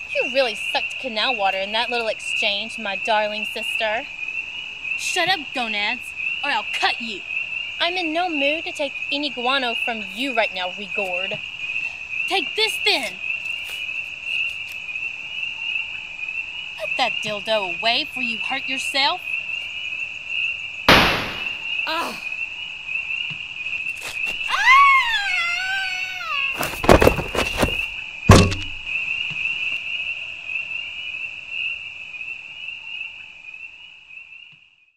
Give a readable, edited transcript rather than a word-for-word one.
You really sucked canal water in that little exchange, my darling sister. Shut up, gonads, or I'll cut you. I'm in no mood to take any guano from you right now, Reegore. Take this then. Put that dildo away before you hurt yourself. Ugh.